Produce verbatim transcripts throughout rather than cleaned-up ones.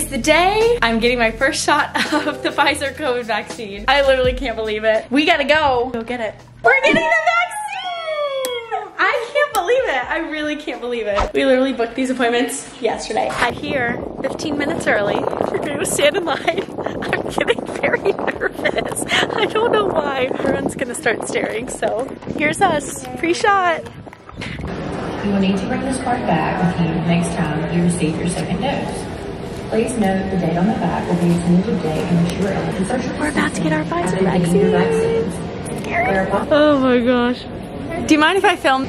the day I'm getting my first shot of the Pfizer COVID vaccine. I literally can't believe it. We gotta go. Go get it. We're getting the vaccine! I can't believe it. I really can't believe it. We literally booked these appointments yesterday. I'm here fifteen minutes early. We're gonna stand in line. I'm getting very nervous. I don't know why. Everyone's gonna start staring, so here's us, pre-shot. You will need to bring this card back with you next time you receive your second dose. Please note the date on the back will be a tentative date in which you are able to social We're about to get our Pfizer vaccine. vaccine. Oh my gosh. Do you mind if I film?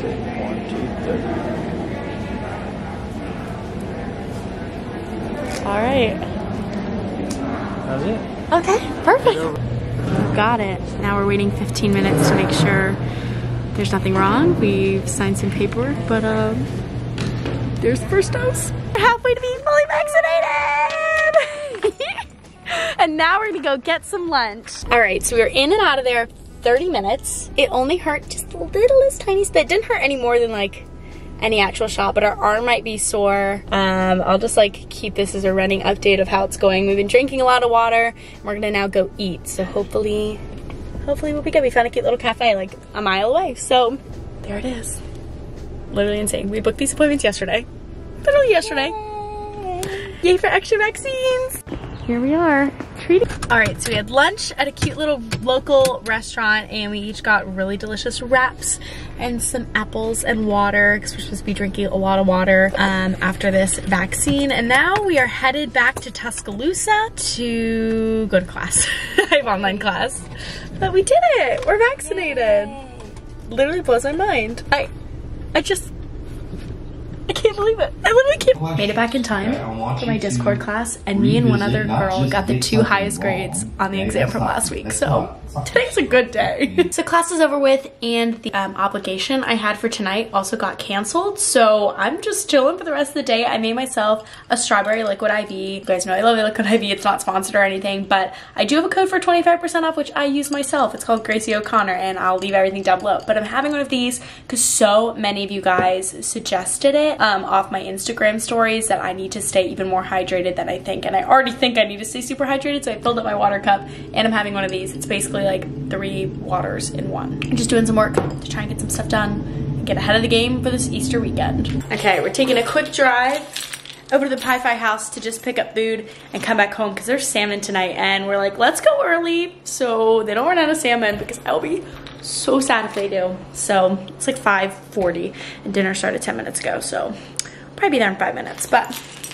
All right. That's it. Okay, perfect. Got it. Now we're waiting fifteen minutes to make sure there's nothing wrong. We've signed some paperwork, but um, there's the first dose. We're halfway to being fully vaccinated. And now we're gonna go get some lunch. All right, so we were in and out of there thirty minutes. It only hurt just a littlest tiny bit. It didn't hurt any more than like any actual shot, but our arm might be sore. Um, I'll just like keep this as a running update of how it's going. We've been drinking a lot of water and we're gonna now go eat. So hopefully, hopefully we'll be good. We found a cute little cafe like a mile away. So there it is. Literally insane. We booked these appointments yesterday. Literally yesterday. Yay, Yay for extra vaccines. Here we are, treating. All right, so we had lunch at a cute little local restaurant and we each got really delicious wraps and some apples and water because we're supposed to be drinking a lot of water um, after this vaccine. And now we are headed back to Tuscaloosa to go to class. I have online class, but we did it. We're vaccinated. Literally blows my mind. I, I just, I can't believe it. I literally can't. Made it back in time for my Discord class, and me and one other girl got the two highest grades on the exam from last week. So today's a good day. So class is over with, and the um, obligation I had for tonight also got canceled. So I'm just chilling for the rest of the day. I made myself a strawberry liquid I V. You guys know I love the liquid I V. It's not sponsored or anything, but I do have a code for twenty-five percent off, which I use myself. It's called Gracie O'Connor, and I'll leave everything down below. But I'm having one of these because so many of you guys suggested it um, off my Instagram stories that I need to stay even more hydrated than I think. And I already think I need to stay super hydrated, so I filled up my water cup and I'm having one of these. It's basically like three waters in one. I'm just doing some work to try and get some stuff done and get ahead of the game for this Easter weekend. Okay, we're taking a quick drive over to the Pi Fi house to just pick up food and come back home because there's salmon tonight, and we're like, let's go early so they don't run out of salmon because I'll be so sad if they do. So it's like five forty and dinner started ten minutes ago, so I'll probably be there in five minutes, but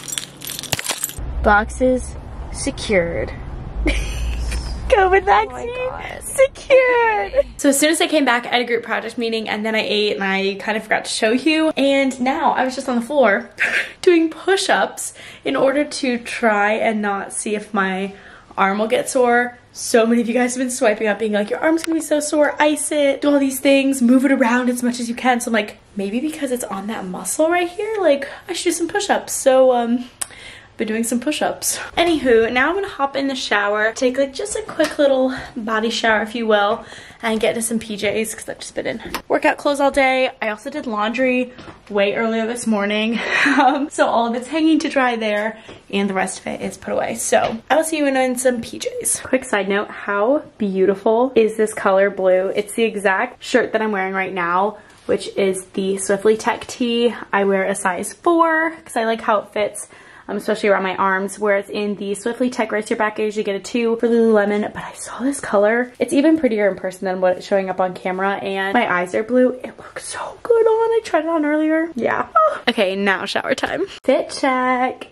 boxes secured. COVID vaccine oh secured. So as soon as I came back, I had a group project meeting and then I ate and I kind of forgot to show you. And now I was just on the floor doing push-ups in order to try and not see if my arm will get sore. So many of you guys have been swiping up being like, your arm's gonna be so sore, ice it, do all these things, move it around as much as you can. So I'm like, maybe because it's on that muscle right here, like I should do some push-ups. So um, been doing some push-ups. Anywho, now I'm gonna hop in the shower, take like just a quick little body shower, if you will, and get into some P Js because I've just been in workout clothes all day. I also did laundry way earlier this morning, um, so all of it's hanging to dry there, and the rest of it is put away. So I will see you in, in some P Js. Quick side note, how beautiful is this color blue? It's the exact shirt that I'm wearing right now, which is the Swiftly Tech tee. I wear a size four because I like how it fits. Um, especially around my arms, whereas in the Swiftly Tech Race Your Back, I usually get a two for Lululemon, but I saw this color. It's even prettier in person than what it's showing up on camera, and my eyes are blue. It looks so good on. I tried it on earlier. Yeah. Okay, now shower time. Fit check.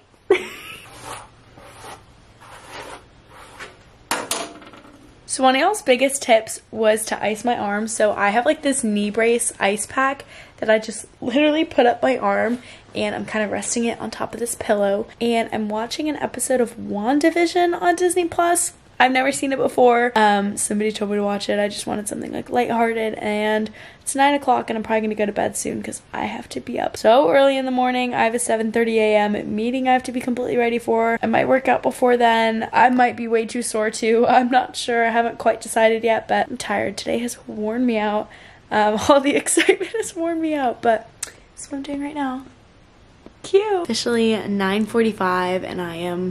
So one of y'all's biggest tips was to ice my arms. So I have like this knee brace ice pack that I just literally put up my arm, and I'm kind of resting it on top of this pillow, and I'm watching an episode of WandaVision on Disney Plus. I've never seen it before. Um, somebody told me to watch it. I just wanted something like lighthearted, and it's nine o'clock and I'm probably gonna go to bed soon because I have to be up so early in the morning. I have a seven thirty a m meeting I have to be completely ready for. I might work out before then. I might be way too sore too. I'm not sure. I haven't quite decided yet, but I'm tired. Today has worn me out. Um, all the excitement has worn me out, but that's what I'm doing right now. Cute. Officially nine forty-five and I am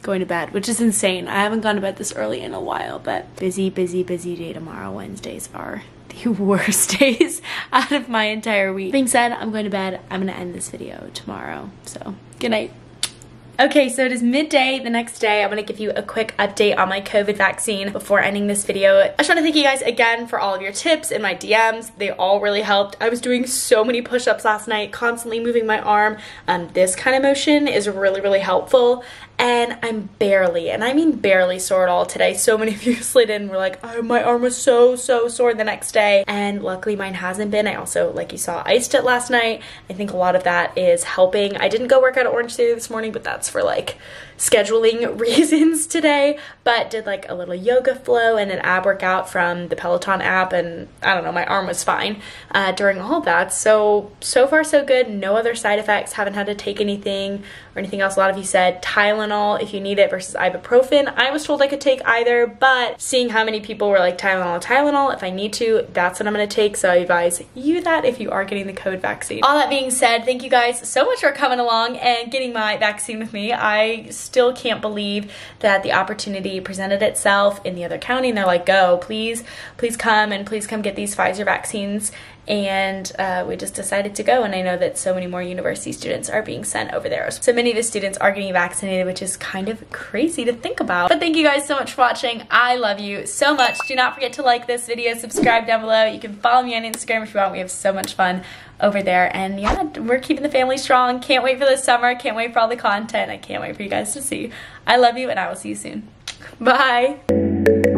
going to bed, which is insane. I haven't gone to bed this early in a while, but busy, busy, busy day tomorrow. Wednesdays are the worst days out of my entire week. Being said, I'm going to bed. I'm gonna end this video tomorrow, so good night. Okay, so it is midday the next day. I'm gonna give you a quick update on my COVID vaccine before ending this video. I just wanna thank you guys again for all of your tips and my D Ms. They all really helped. I was doing so many push-ups last night, constantly moving my arm. Um, this kind of motion is really, really helpful. And I'm barely, and I mean barely sore at all today. So many of you slid in and were like, oh, my arm was so, so sore the next day. And luckily mine hasn't been. I also, like you saw, iced it last night. I think a lot of that is helping. I didn't go work out at Orange Theory this morning, but that's for like scheduling reasons today, but did like a little yoga flow and an ab workout from the Peloton app, and I don't know, my arm was fine uh, during all of that. So, so far so good. No other side effects. Haven't had to take anything or anything else. A lot of you said Tylenol if you need it versus ibuprofen. I was told I could take either, but seeing how many people were like Tylenol, Tylenol, if I need to, that's what I'm gonna take. So I advise you that if you are getting the COVID vaccine. All that being said, thank you guys so much for coming along and getting my vaccine with me. I still can't believe that the opportunity presented itself in the other county and they're like, go, please, please come and please come get these Pfizer vaccines. And uh, we just decided to go, and I know that so many more university students are being sent over there. So many of the students are getting vaccinated, which is kind of crazy to think about. But thank you guys so much for watching. I love you so much. Do not forget to like this video, subscribe down below. You can follow me on Instagram if you want. We have so much fun over there. And yeah, we're keeping the family strong. Can't wait for this summer. Can't wait for all the content. I can't wait for you guys to see. I love you, and I will see you soon. Bye.